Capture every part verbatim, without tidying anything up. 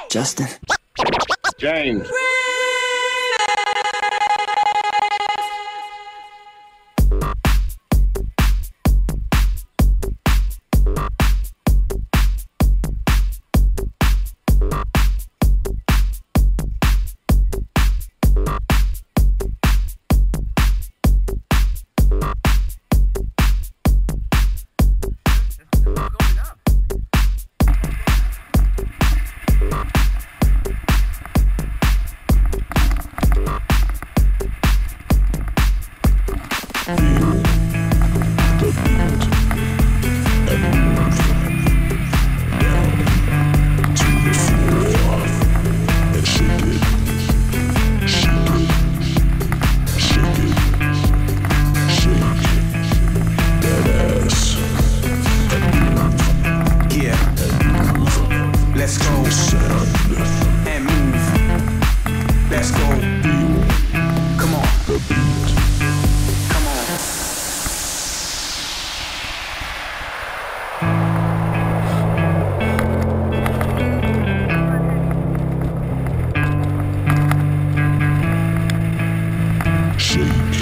Justin. James. Let's go and move. Let's go. Come on. Come on. Shake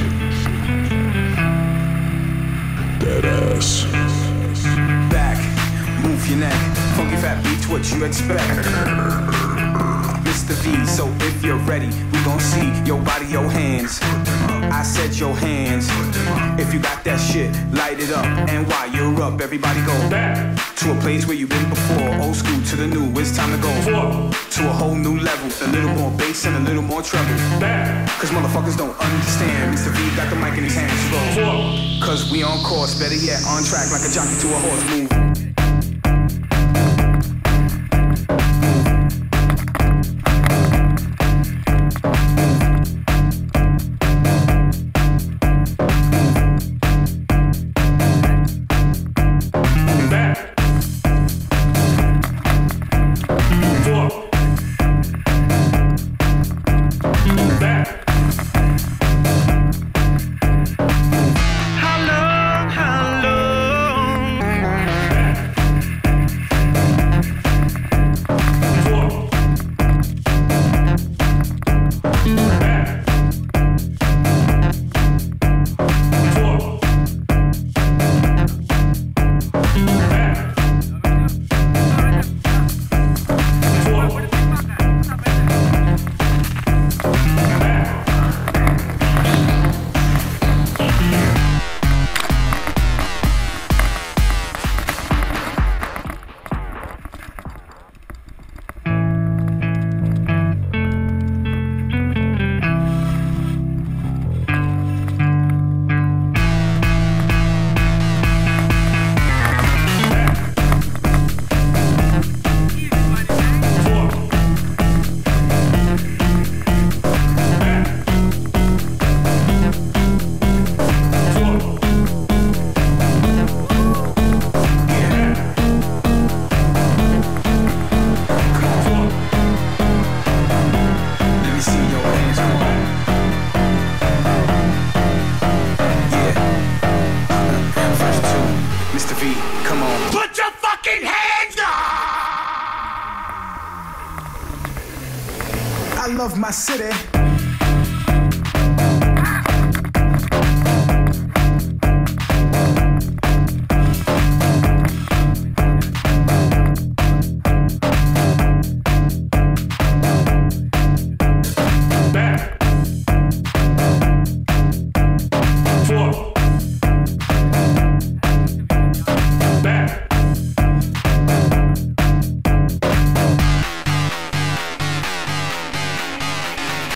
that ass. Back, move your neck. Funky fat beats, what you expect? Mister V, so if you're ready, we gon' see your body, your hands. I said your hands. If you got that shit, light it up. And while you're up, everybody go back to a place where you've been before. Old school to the new, it's time to go Four. To a whole new level. A little more bass and a little more treble. Back. Cause motherfuckers don't understand. Mister V got the mic in his hands. Go. Four. Cause we on course, better yet on track like a jockey to a horse. Move. Come on. Put your fucking hands up! I love my city.